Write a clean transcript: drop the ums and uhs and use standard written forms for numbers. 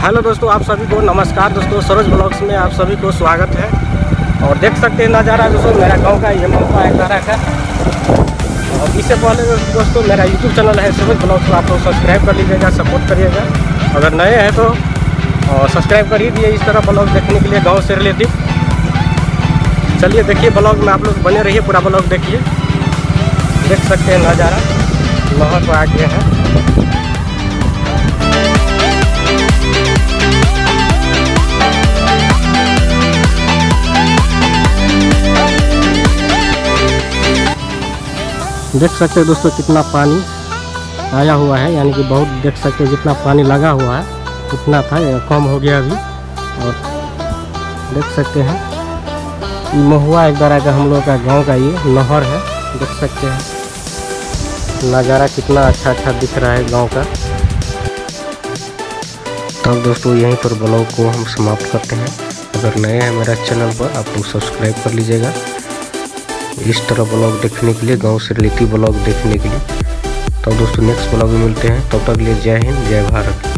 Hello दोस्तों, आप सभी को नमस्कार। दोस्तों सरोज ब्लॉग्स में आप सभी को स्वागत है। और देख सकते हैं नज़ारा दोस्तों मेरा गांव का, ये महुआ है तारा का। और इससे पहले दोस्तों मेरा यूट्यूब चैनल है सरोज ब्लॉग्स को आप लोग सब्सक्राइब कर लीजिएगा, सपोर्ट करिएगा। अगर नए हैं तो सब्सक्राइब कर ही दिए इस तरह ब्लॉग देखने के लिए गाँव से रिलेटिव। चलिए देखिए ब्लॉग में आप लोग बने रहिए, पूरा ब्लॉग देखिए। देख सकते हैं नज़ारा नहर पर आ गया है। देख सकते हैं दोस्तों कितना पानी आया हुआ है, यानी कि बहुत देख सकते हैं जितना पानी लगा हुआ है उतना था, कम हो गया अभी। और देख सकते हैं महुआ एक तरह का हम लोग का गांव का ये नहर है। देख सकते हैं नज़ारा कितना अच्छा दिख रहा है गांव का। तब दोस्तों यहीं पर ब्लॉग को हम समाप्त करते हैं। अगर नए हैं मेरा चैनल पर आप लोग सब्सक्राइब कर लीजिएगा इस तरह ब्लॉग देखने के लिए, गांव से रिलेटिव ब्लॉग देखने के लिए। तो दोस्तों नेक्स्ट ब्लॉग में मिलते हैं, तब तक के लिए जय हिंद जय भारत।